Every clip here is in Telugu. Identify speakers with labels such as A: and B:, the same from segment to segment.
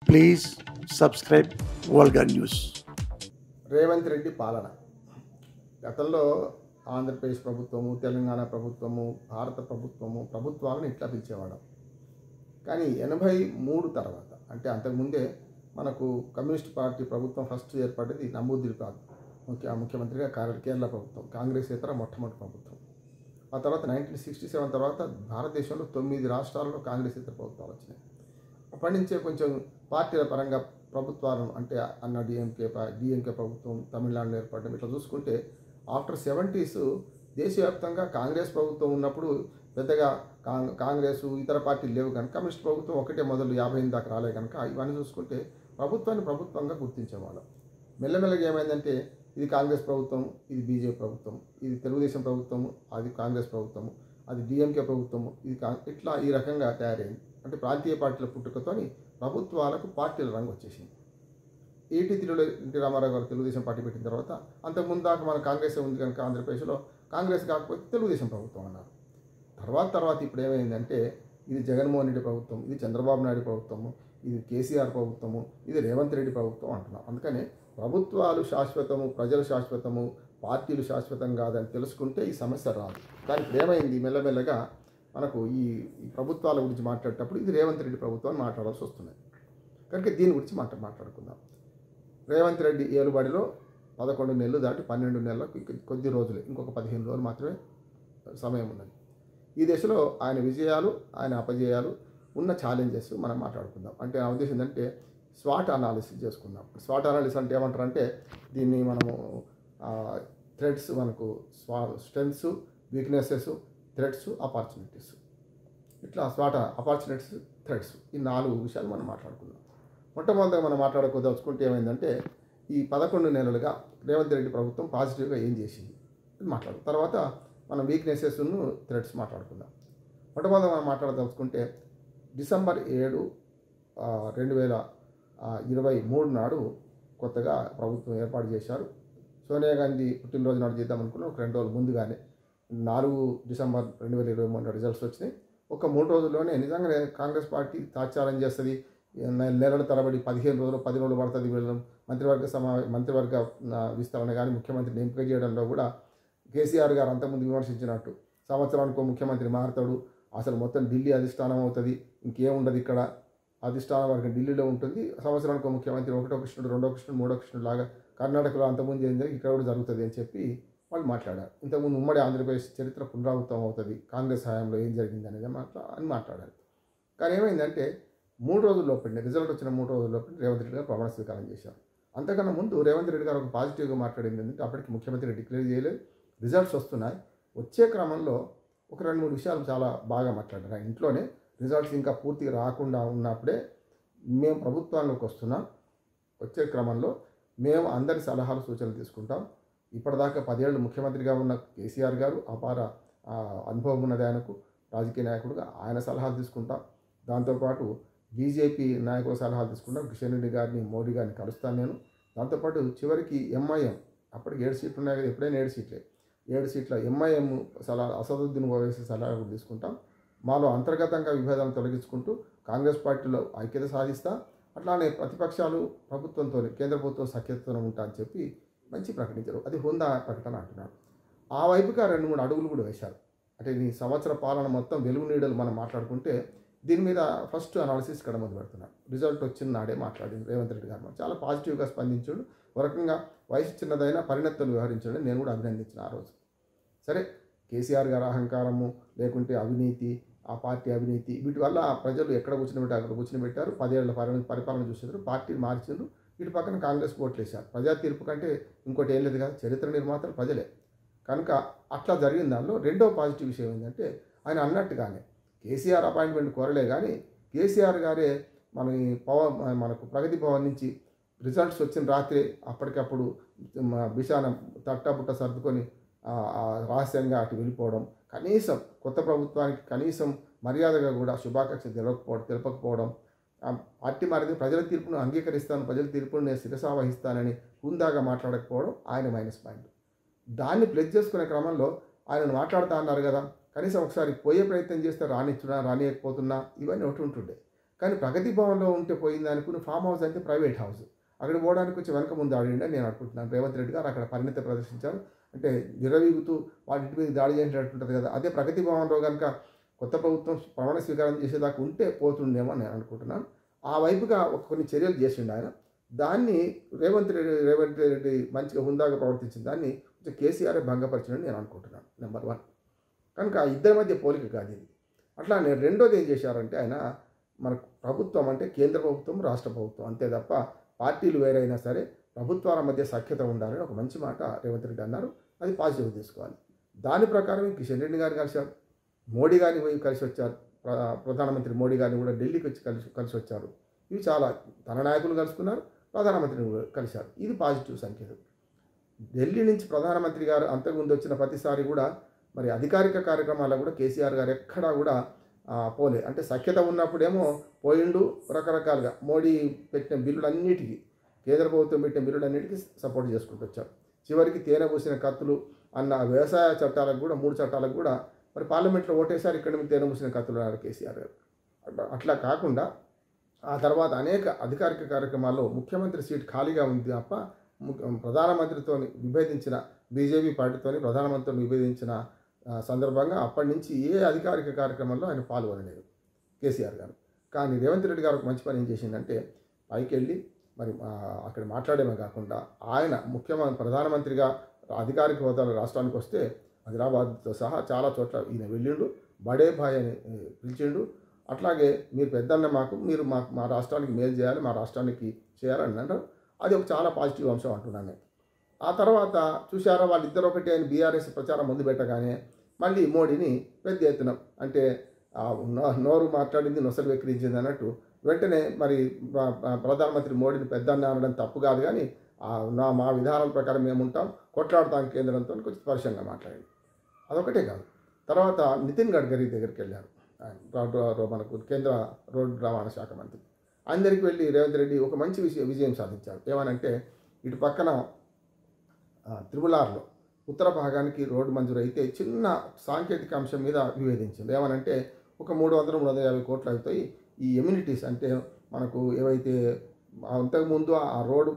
A: Please subscribe Volga News.
B: Revanth Reddy పాలన గతంలో ఆంధ్రప్రదేశ్ ప్రభుత్వము, తెలంగాణ ప్రభుత్వము, భారత ప్రభుత్వాలను ఇట్లా పిలిచేవాడు. కానీ 83 తర్వాత అంటే అంతకుముందే మనకు కమ్యూనిస్ట్ పార్టీ ప్రభుత్వం ఫస్ట్ ఏర్పడింది నమూదిరిపాద్ ముఖ్యమంత్రిగా కేరళ ప్రభుత్వం, కాంగ్రెస్ ఇతర మొట్టమొదటి ప్రభుత్వం. ఆ తర్వాత 1967 తర్వాత భారతదేశంలో 9 రాష్ట్రాల్లో కాంగ్రెస్ ఇతర ప్రభుత్వాలు వచ్చినాయి. అప్పటి నుంచే కొంచెం పార్టీల పరంగా ప్రభుత్వాలను అంటే అన్న డిఎంకే ప్రభుత్వం తమిళనాడులో ఏర్పడడం ఇట్లా చూసుకుంటే ఆఫ్టర్ 70s దేశవ్యాప్తంగా కాంగ్రెస్ ప్రభుత్వం ఉన్నప్పుడు పెద్దగా కాంగ్రెస్ ఇతర పార్టీలు లేవు కనుక కమ్యూనిస్ట్ ప్రభుత్వం ఒకటే మొదలు 58 దాకా రాలే కనుక ఇవన్నీ చూసుకుంటే ప్రభుత్వాన్ని ప్రభుత్వంగా గుర్తించేవాళ్ళం. మెల్లమెల్లగా ఏమైందంటే ఇది కాంగ్రెస్ ప్రభుత్వం, ఇది బీజేపీ ప్రభుత్వం, ఇది తెలుగుదేశం ప్రభుత్వము, అది కాంగ్రెస్ ప్రభుత్వము, అది డిఎంకే ప్రభుత్వము, ఇది ఇట్లా ఈ రకంగా తయారైంది. అంటే ప్రాంతీయ పార్టీల పుట్టుకతోని ప్రభుత్వాలకు పార్టీల రంగు వచ్చేసింది. ఎన్టీ రామారావు గారు తెలుగుదేశం పార్టీ పెట్టిన తర్వాత అంతకుముందు దాకా మన కాంగ్రెస్ ఉంది కనుక ఆంధ్రప్రదేశ్లో కాంగ్రెస్ కాకపోతే తెలుగుదేశం ప్రభుత్వం అన్నారు. తర్వాత ఇప్పుడు ఏమైందంటే ఇది జగన్మోహన్ రెడ్డి ప్రభుత్వం, ఇది చంద్రబాబు నాయుడు ప్రభుత్వము, ఇది కేసీఆర్ ప్రభుత్వము, ఇది రేవంత్ రెడ్డి ప్రభుత్వం అంటున్నాం. అందుకనే ప్రభుత్వాలు శాశ్వతము, ప్రజలు శాశ్వతము, పార్టీలు శాశ్వతం కాదని తెలుసుకుంటే ఈ సమస్య రాదు. కానీ ఇప్పుడు ఏమైంది మెల్లమెల్లగా మనకు ఈ ప్రభుత్వాల గురించి మాట్లాడేటప్పుడు ఇది రేవంత్ రెడ్డి ప్రభుత్వం అని మాట్లాడాల్సి వస్తున్నాయి. కనుక దీని గురించి మాట్లాడుకుందాం. రేవంత్ రెడ్డి ఏలుబడిలో 11 నెలలు దాటి 12 నెలలకు కొద్ది రోజులే, ఇంకొక 15 రోజులు మాత్రమే సమయం ఉన్నది. ఈ దశలో ఆయన విజయాలు, ఆయన అపజయాలు, ఉన్న ఛాలెంజెస్ మనం మాట్లాడుకుందాం. అంటే నా ఉద్దేశం ఏంటంటే స్వాట్ అనాలిసిస్ చేసుకుందాం. స్వాట్ అనాలిసిస్ అంటే ఏమంటారంటే దీన్ని మనము థ్రెడ్స్, మనకు స్ట్రెంగ్స్, వీక్నెసెస్, థ్రెడ్స్, ఆపర్చునిటీస్, ఇట్లా స్వాట్ ఆపర్చునిటీస్, థ్రెడ్స్, ఈ 4 విషయాలు మనం మాట్లాడుకుందాం. మొట్టమొదటిగా మనం మాట్లాడుకోదలుచుకుంటే ఏమైందంటే ఈ 11 నెలలుగా రేవంత్ రెడ్డి ప్రభుత్వం పాజిటివ్గా ఏం చేసింది మాట్లాడు. తర్వాత మనం వీక్నెసెస్ను థ్రెడ్స్ మాట్లాడుకుందాం. మొట్టమొదటిగా మనం మాట్లాడదలుచుకుంటే డిసెంబర్ 7, 2023 నాడు కొత్తగా ప్రభుత్వం ఏర్పాటు చేశారు. సోనియా గాంధీ పుట్టినరోజు నాడు చేద్దాం అనుకున్నాం. ఒక 2 రోజులు ముందుగానే 4 డిసెంబర్ 2023 రిజల్ట్స్ వచ్చినాయి. ఒక 3 రోజుల్లోనే నిజంగానే కాంగ్రెస్ పార్టీ తాత్సారం చేస్తుంది, నెలల తరబడి 15 రోజులు 10 రోజులు పడుతుంది వీళ్ళం మంత్రివర్గ విస్తరణ కానీ ముఖ్యమంత్రిని ఎంపిక చేయడంలో కూడా కేసీఆర్ గారు అంతకుముందు విమర్శించినట్టు సంవత్సరానికి ముఖ్యమంత్రి మారుతాడు, అసలు మొత్తం ఢిల్లీ అధిష్టానం అవుతుంది, ఇంకేముండదు, ఇక్కడ అధిష్టానం వరకు ఢిల్లీలో ఉంటుంది, సంవత్సరానికి ముఖ్యమంత్రి 1వ కృష్ణుడు 2వ కృష్ణుడు 3వ కృష్ణుడు లాగా కర్ణాటకలో అంతకుముందు ఏం జరిగి ఇక్కడ కూడా జరుగుతుంది అని చెప్పి వాళ్ళు మాట్లాడారు. ఇంతకుముందు ఉమ్మడి ఆంధ్రప్రదేశ్ చరిత్ర పునరావృతం అవుతుంది, కాంగ్రెస్ హయాంలో ఏం జరిగింది అనేది మాట్లాడారు. కానీ ఏమైందంటే 3 రోజుల్లోపే రిజల్ట్ వచ్చిన 3 రోజుల్లోపే రేవంత్ రెడ్డి గారు ప్రమాణ స్వీకారం చేశారు. అంతకన్నా ముందు రేవంత్ రెడ్డి గారు ఒక పాజిటివ్గా మాట్లాడింది ఏంటంటే అప్పటికి ముఖ్యమంత్రి డిక్లేర్ చేయలేదు, రిజల్ట్స్ వస్తున్నాయి, వచ్చే క్రమంలో ఒక 2-3 విషయాలు చాలా బాగా మాట్లాడారు. ఆయన ఇంట్లోనే రిజల్ట్స్ ఇంకా పూర్తిగా రాకుండా ఉన్నప్పుడే మేము ప్రభుత్వాల్లోకి వస్తున్నాం, వచ్చే క్రమంలో మేము అందరి సలహాలు సూచనలు తీసుకుంటాం, ఇప్పటిదాకా 10 ఏళ్ళు ముఖ్యమంత్రిగా ఉన్న కేసీఆర్ గారు అపార అనుభవం ఉన్నది ఆయనకు, రాజకీయ నాయకుడుగా ఆయన సలహాలు తీసుకుంటాం, దాంతోపాటు బీజేపీ నాయకుల సలహాలు తీసుకుంటాం, కిషన్ రెడ్డి గారిని, మోడీ గారిని కలుస్తాను నేను, దాంతోపాటు చివరికి ఎంఐఎం అప్పటికి 7 సీట్లు ఉన్నాయి కదా, ఎప్పుడైనా 7 సీట్ల ఎంఐఎం సలహా అసదుద్దీన్ ఓవైసీ సలహాలు కూడా తీసుకుంటాం, మాలో అంతర్గతంగా విభేదాలను తొలగించుకుంటూ కాంగ్రెస్ పార్టీలో ఐక్యత సాధిస్తా, అట్లానే ప్రతిపక్షాలు ప్రభుత్వంతో కేంద్ర ప్రభుత్వం సఖ్యతతో ఉంటా అని చెప్పి మంచి ప్రకటించారు. అది హుందా ప్రకటన అంటున్నారు. ఆ వైపుగా 2-3 అడుగులు కూడా వేశారు. అంటే ఈ సంవత్సర పాలన మొత్తం వెలుగు నీడలు మనం మాట్లాడుకుంటే దీని మీద ఫస్ట్ అనాలిసిస్ ఇక్కడ మొదలు పెడుతున్నారు. రిజల్ట్ వచ్చిన నాడే మాట్లాడింది రేవంత్ రెడ్డి గారు, చాలా పాజిటివ్గా స్పందించాడు. ఒక రకంగా వయసు చిన్నదైనా పరిణతులు వ్యవహరించాడు, నేను కూడా అభినందించిన ఆ రోజు. సరే, కేసీఆర్ గారు అహంకారము లేకుంటే అవినీతి, ఆ పార్టీ అవినీతి, వీటి వల్ల ప్రజలు ఎక్కడ కూర్చునిపెట్టారు అక్కడ కూర్చునిపెట్టారు, 10 ఏళ్ల పరిపాలన చూసారు, పార్టీని మార్చారు, ఇటు పక్కన కాంగ్రెస్ ఓట్లు వేశారు. ప్రజా తీర్పు కంటే ఇంకోటి ఏం లేదు కదా, చరిత్ర నిర్మాతలు ప్రజలే కనుక అట్లా జరిగిన దానిలో రెండో పాజిటివ్ విషయం ఏంటంటే ఆయన అన్నట్టుగానే కేసీఆర్ అపాయింట్మెంట్ కోరలే కానీ కేసీఆర్ గారే మనకు ప్రగతి భవన్ నుంచి రిజల్ట్స్ వచ్చిన రాత్రి అప్పటికప్పుడు బిషానం తట్టబుట్ట సర్దుకొని రహస్యంగా అటు వెళ్ళిపోవడం, కనీసం కొత్త ప్రభుత్వానికి కనీసం మర్యాదగా కూడా శుభాకాంక్షలు తెలపకపోవడం, పార్టీ మారింది, ప్రజల తీర్పును అంగీకరిస్తాను, ప్రజల తీర్పును నేను శిరసావహిస్తానని హుందాగా మాట్లాడకపోవడం ఆయన మైనస్ పాయింట్. దాన్ని ప్లెజ్ చేసుకునే క్రమంలో ఆయన మాట్లాడుతూ అన్నారు కదా, కనీసం ఒకసారి పోయే ప్రయత్నం చేస్తే రానియకపోతున్నా, ఇవన్నీ ఒకటి ఉంటుండే. కానీ ప్రగతి భవన్లో ఉంటే పోయింది అనుకుని ఫామ్ హౌస్ అంటే ప్రైవేట్ హౌస్, అక్కడ పోవడానికి కొంచెం వెనక ముందు ఆడిండని నేను అనుకుంటున్నాను. రేవంత్ రెడ్డి గారు అక్కడ పరిణితి ప్రదర్శించారు. అంటే విర్రవీగుతూ వాటి మీద దాడి చేసినట్టు ఉంటుంది కదా. అదే ప్రగతి భవన్లో కనుక కొత్త ప్రభుత్వం ప్రమాణ స్వీకారం చేసేదాకా ఉంటే పోతుండేమో అని నేను అనుకుంటున్నాను. ఆ వైపుగా కొన్ని చర్యలు చేసిండు ఆయన. దాన్ని రేవంత్ రెడ్డి మంచిగా హుందాగా ప్రవర్తించిన దాన్ని కొంచెం కేసీఆర్ భంగపరిచినని నేను అనుకుంటున్నాను. నెంబర్ 1. కనుక ఇద్దరి మధ్య పోలిక కాదు ఇది. అట్లానే రెండోది ఏం చేశారంటే ఆయన మనకు ప్రభుత్వం అంటే కేంద్ర ప్రభుత్వం, రాష్ట్ర ప్రభుత్వం అంతే తప్ప పార్టీలు వేరైనా సరే ప్రభుత్వాల మధ్య సఖ్యత ఉండాలని ఒక మంచి మాట రేవంత్ రెడ్డి అన్నారు. అది పాజిటివ్ తీసుకోవాలి. దాని ప్రకారం కిషన్ రెడ్డి గారిని కలిశారు, మోడీ గారిని పోయి కలిసి వచ్చారు, ప్రధానమంత్రి మోడీ గారిని కూడా ఢిల్లీకి వచ్చి కలిసి వచ్చారు. ఇవి చాలా తన నాయకులు కలుసుకున్నారు, ప్రధానమంత్రిని కలిశారు. ఇది పాజిటివ్ సంకేతం. ఢిల్లీ నుంచి ప్రధానమంత్రి గారు అంతకుముందు వచ్చిన ప్రతిసారి కూడా మరి అధికారిక కార్యక్రమాల్లో కూడా కేసీఆర్ గారు ఎక్కడా కూడా పోలే. అంటే సఖ్యత ఉన్నప్పుడేమో పోయిండు, రకరకాలుగా మోడీ పెట్టిన బిల్లులన్నిటికీ, కేంద్ర ప్రభుత్వం పెట్టిన బిల్లులన్నిటికీ సపోర్ట్ చేసుకుంటూ వచ్చారు. చివరికి తేనె పూసిన కత్తులు అన్న వ్యవసాయ చట్టాలకు కూడా 3 చట్టాలకు కూడా మరి పార్లమెంట్లో ఓటేసారి ఇక్కడ తేనె పూసిన కత్తులు అన్నారు కేసీఆర్ గారు. అట్లా కాకుండా ఆ తర్వాత అనేక అధికారిక కార్యక్రమాల్లో ముఖ్యమంత్రి సీట్ ఖాళీగా ఉంది తప్ప ప్రధానమంత్రితో విభేదించిన బీజేపీ పార్టీతోని ప్రధానమంత్రితో విభేదించిన సందర్భంగా అప్పటి నుంచి ఏ అధికారిక కార్యక్రమంలో ఆయన పాల్గొనలేదు కేసీఆర్ గారు. కానీ రేవంత్ రెడ్డి గారు మంచి పని ఏం చేసిందంటే పైకి వెళ్ళి మరి అక్కడ మాట్లాడేమే కాకుండా ఆయన ప్రధానమంత్రిగా అధికారిక హోదాలో రాష్ట్రానికి వస్తే హైదరాబాద్తో సహా చాలా చోట్ల ఈయన వెళ్ళిండు, బడే భాయ్ అని పిలిచిండు. అట్లాగే మీరు పెద్దన్న మీరు మా రాష్ట్రానికి మేలు చేయాలి, మా రాష్ట్రానికి చేయాలని అంటారు. అది ఒక చాలా పాజిటివ్ అంశం అంటున్నాను నేను. ఆ తర్వాత చూశారా వాళ్ళిద్దరు ఒకటి ఆయన బీఆర్ఎస్ ప్రచారం ముందు పెట్టగానే మళ్ళీ మోడీని పెద్ద ఎత్తున అంటే నోరు మాట్లాడింది నొసలు వెక్కిరించింది అన్నట్టు వెంటనే మరి ప్రధానమంత్రి మోడీని పెద్దన్న అనడం తప్పు కాదు, కానీ మా విధానాల ప్రకారం మేము ఉంటాం, కొట్లాడతాం కేంద్రంతో కొంచెం స్పర్శంగా మాట్లాడింది. అదొకటే కాదు, తర్వాత నితిన్ గడ్కరీ దగ్గరికి వెళ్ళారు, మనకు కేంద్ర రోడ్డు రవాణా శాఖ మంత్రి. ఆయన దగ్గరికి వెళ్ళి రేవంత్ రెడ్డి ఒక మంచి విజయం సాధించారు. ఏమనంటే ఇటు పక్కన త్రిపులార్లో ఉత్తర భాగానికి రోడ్డు మంజూరు అయితే చిన్న సాంకేతిక అంశం మీద వివేదించింది. ఏమనంటే ఒక 300-350 కోట్లు అవుతాయి. ఈ ఎమ్యూనిటీస్ అంటే మనకు ఏవైతే అంతకుముందు ఆ రోడ్డు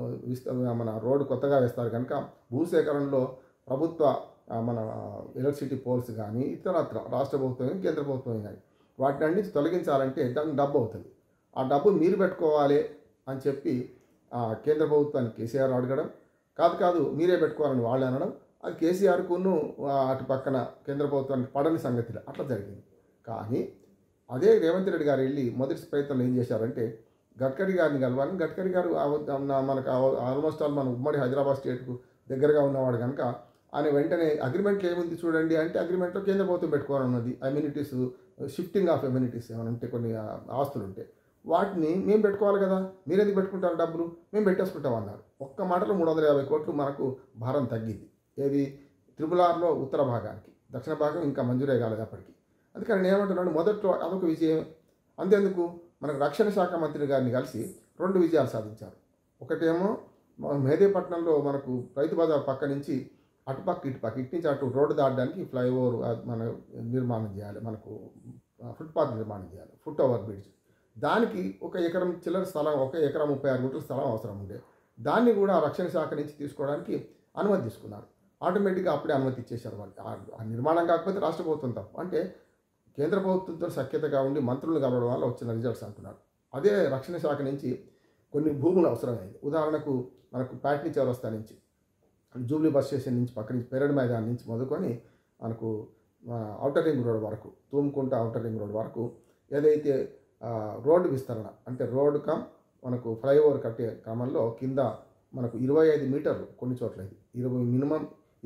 B: మన రోడ్డు కొత్తగా వేస్తారు కనుక భూసేకరణలో ప్రభుత్వ మన ఎలక్ట్రిసిటీ పోల్స్ కానీ ఇతరత్ర రాష్ట్ర ప్రభుత్వం కానీ కేంద్ర ప్రభుత్వం కానీ వాటిని అన్నింటి తొలగించాలంటే దానికి డబ్బు అవుతుంది. ఆ డబ్బు మీరు పెట్టుకోవాలి అని చెప్పి కేంద్ర ప్రభుత్వాన్ని కేసీఆర్ అడగడం, కాదు మీరే పెట్టుకోవాలని వాళ్ళు అనడం, అది కేసీఆర్కును అటు పక్కన కేంద్ర ప్రభుత్వానికి పడని సంగతిలో అట్లా జరిగింది. కానీ అదే రేవంత్ రెడ్డి గారు వెళ్ళి మొదటి ప్రయత్నంలో ఏం చేశారంటే గడ్కరీ గారిని కలవాలని. గడ్కరీ గారు మనకు ఆల్మోస్ట్ ఆల్ మన ఉమ్మడి హైదరాబాద్ స్టేట్కు దగ్గరగా ఉన్నవాడు కనుక ఆయన వెంటనే అగ్రిమెంట్లో ఏముంది చూడండి అంటే అగ్రిమెంట్లో కేంద్ర ప్రభుత్వం పెట్టుకోవాలన్నది. అమ్యూనిటీస్ షిఫ్టింగ్ ఆఫ్ అమ్యూనిటీస్ ఏమైనా ఉంటే కొన్ని ఆస్తులు ఉంటే వాటిని మేము పెట్టుకోవాలి కదా, మీరెందుకు పెట్టుకుంటారు డబ్బులు, మేము పెట్టేసుకుంటాం అన్నారు. ఒక్క మాటలో 350 కోట్లు మనకు భారం తగ్గింది. ఏది త్రిపులార్లో ఉత్తర భాగానికి, దక్షిణ భాగం ఇంకా మంజూరే కాలేదు అప్పటికి. అందుకని నేను ఏమంటున్నాను, మొదట్లో అదొక విజయం. అంతేందుకు మనకు రక్షణ శాఖ మంత్రి గారిని కలిసి 2 విజయాలు సాధించారు. ఒకటేమో మెహదీపట్నంలో మనకు రైతు బజార్ పక్క నుంచి అటుపక్క ఇటుపక్క ఇటు నుంచి అటు రోడ్డు దాటడానికి ఫ్లైఓవర్ మన నిర్మాణం చేయాలి, మనకు ఫుట్పాత్ నిర్మాణం చేయాలి, ఫుట్ ఓవర్ బ్రిడ్జ్. దానికి 1 ఎకరం చిల్లర స్థలం, 1 ఎకరం 36 గుంటల స్థలం అవసరం ఉండే. దాన్ని కూడా రక్షణ శాఖ నుంచి తీసుకోవడానికి అనుమతి తీసుకున్నారు. ఆటోమేటిక్గా అప్పుడే అనుమతి ఇచ్చేశారు వాళ్ళు. ఆ నిర్మాణం కాకపోతే రాష్ట్ర ప్రభుత్వం తప్పు. అంటే కేంద్ర ప్రభుత్వంతో సఖ్యతగా ఉండి మంత్రులు కలవడం వల్ల వచ్చిన రిజల్ట్స్ అంటున్నారు. అదే రక్షణ శాఖ నుంచి కొన్ని భూములు అవసరమైంది. ఉదాహరణకు మనకు ప్యాట్నీ చౌరస్తా నుంచి, జూబ్లీ బస్ స్టేషన్ నుంచి పక్క నుంచి పెరడ్ మైదాన్ నుంచి మొదలుకొని మనకు ఔటర్ రింగ్ రోడ్ వరకు, తూముకుంట ఔటర్ రింగ్ రోడ్ వరకు ఏదైతే రోడ్డు విస్తరణ అంటే రోడ్డు మనకు ఫ్లైఓవర్ కట్టే క్రమంలో కింద మనకు 25 మీటర్లు కొన్ని చోట్ల ఇది మినిమం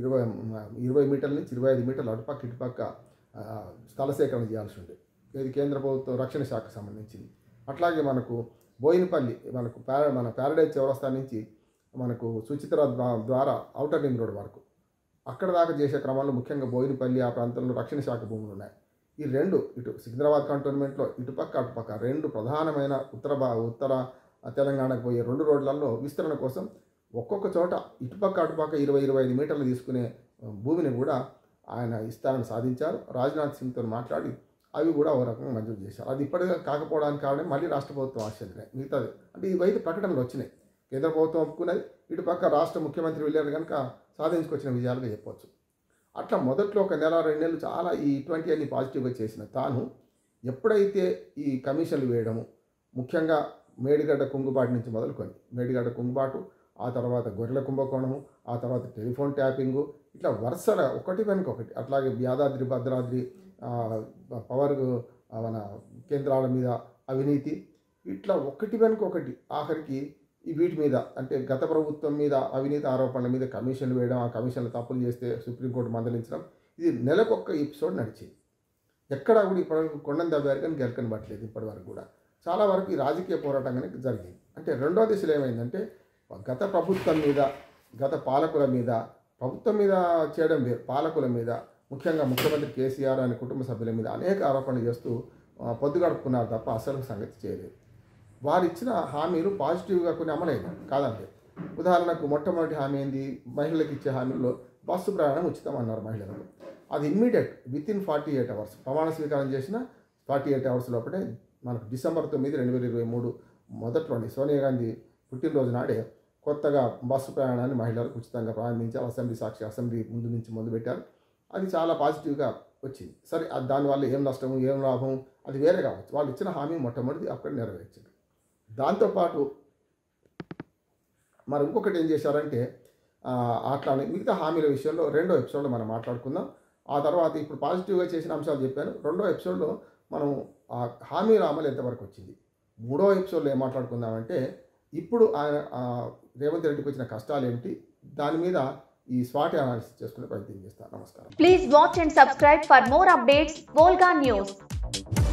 B: 20 మీటర్ల నుంచి 25 మీటర్లు అటుపక్క ఇటుపక్క స్థల సేకరణ చేయాల్సి ఉంది. ఇది కేంద్ర ప్రభుత్వం రక్షణ శాఖకు సంబంధించింది. అట్లాగే మనకు బోయినపల్లి మనకు మన ప్యారడైజ్ చౌరస్తా నుంచి మనకు సుచిత్ర ద్వారా ఔటర్ రింగ్ రోడ్ వరకు అక్కడ దాకా చేసే క్రమంలో ముఖ్యంగా బోయినపల్లి ఆ ప్రాంతంలో రక్షణ శాఖ భూములు ఉన్నాయి. ఈ 2 ఇటు సికింద్రాబాద్ కంటోన్మెంట్లో ఇటుపక్క అటుపక్క 2 ప్రధానమైన ఉత్తర తెలంగాణకు పోయే 2 రోడ్లలో విస్తరణ కోసం ఒక్కొక్క చోట ఇటుపక్క అటుపక్క 20-25 మీటర్లు తీసుకునే భూమిని కూడా ఆయన ఇస్తారని సాధించారు. రాజ్నాథ్ సింగ్తో మాట్లాడి అవి కూడా ఒక రకంగా మంజూరు చేశారు. అది ఇప్పటిగా కాకపోవడానికి కారణం మళ్ళీ రాష్ట్ర ప్రభుత్వం ఆశించినాయి. మిగతాది అంటే ఇవైతే ప్రకటనలు వచ్చినాయి. కేంద్ర ప్రభుత్వం ఒప్పుకున్నది, ఇటుపక్క రాష్ట్ర ముఖ్యమంత్రి వెళ్ళారు కనుక సాధించుకొచ్చిన విజయాలుగా చెప్పవచ్చు. అట్లా మొదట్లో ఒక నెల 2 నెలలు చాలా ఇటువంటివన్నీ పాజిటివ్గా చేసిన తాను ఎప్పుడైతే ఈ కమిషన్లు వేయడము, ముఖ్యంగా మేడిగడ్డ కుంగుబాటు నుంచి మొదలుకొని మేడిగడ్డ కుంగుబాటు, ఆ తర్వాత గొర్రెల కుంభకోణము, ఆ తర్వాత టెలిఫోన్ ట్యాపింగు, ఇట్లా వరుసగా ఒకటి వెనుక ఒకటి, అట్లాగే యాదాద్రి భద్రాద్రి పవర్ మన కేంద్రాల మీద అవినీతి, ఇట్లా ఒకటి వెనుక ఒకటి ఆఖరికి వీటి మీద అంటే గత ప్రభుత్వం మీద అవినీతి ఆరోపణల మీద కమిషన్లు వేయడం, ఆ కమిషన్లు తప్పులు చేస్తే సుప్రీంకోర్టు మందలించడం, ఇది నెలకొక్క ఎపిసోడ్ నడిచింది. ఎక్కడా కూడా ఇప్పటివరకు కొండను దవ్వారు కానీ గెలకని పట్టలేదు. ఇప్పటివరకు కూడా చాలా వరకు ఈ రాజకీయ పోరాటంగానే జరిగింది. అంటే రెండో దశలో ఏమైందంటే గత ప్రభుత్వం మీద, గత పాలకుల మీద, ప్రభుత్వం మీద చేయడం వేరు, పాలకుల మీద, ముఖ్యంగా ముఖ్యమంత్రి కేసీఆర్ అనే కుటుంబ సభ్యుల మీద అనేక ఆరోపణలు చేస్తూ పొద్దుగడుపుకున్నారు తప్ప అసలు సంగతి చేయలేదు. వారు ఇచ్చిన హామీలు పాజిటివ్గా కొన్ని అమలైన కాదండి. ఉదాహరణకు మొట్టమొదటి హామీ ఏంది, మహిళలకు ఇచ్చే హామీల్లో బస్సు ప్రయాణం ఉచితం అన్నారు మహిళలకు. అది ఇమ్మీడియట్ వితిన్ 48 అవర్స్ ప్రమాణ స్వీకారం చేసిన 48 అవర్స్ లోపలే మనకు డిసెంబర్ 9, 2023 మొదట్లోని సోనియా గాంధీ పుట్టినరోజు నాడే కొత్తగా బస్సు ప్రయాణాన్ని మహిళలకు ఉచితంగా ప్రారంభించారు. అసెంబ్లీ సాక్షి అసెంబ్లీ ముందు నుంచి మొదలుపెట్టారు. అది చాలా పాజిటివ్గా వచ్చింది. సరే దానివల్ల ఏం నష్టము ఏం లాభం అది వేరే కావచ్చు. వాళ్ళు ఇచ్చిన హామీ మొట్టమొదటి అక్కడ నెరవేర్చారు. దాంతోపాటు మరి ఇంకొకటి ఏం చేశారంటే అట్లానే మిగతా హామీల విషయంలో రెండో ఎపిసోడ్లో మనం మాట్లాడుకుందాం. ఆ తర్వాత ఇప్పుడు పాజిటివ్గా చేసిన అంశాలు చెప్పాను. రెండో ఎపిసోడ్లో మనం ఆ హామీల అమలు ఎంతవరకు వచ్చింది. మూడో ఎపిసోడ్లో ఏం మాట్లాడుకుందామంటే ఇప్పుడు ఆయన రేవంత్ రెడ్డికి వచ్చిన కష్టాలు ఏమిటి, దాని మీద ఈ స్వాట్ అనాలిసిస్ చేసుకునే ప్రయత్నం చేస్తాను. నమస్కారం.
C: Please watch and subscribe for more updates Volga news.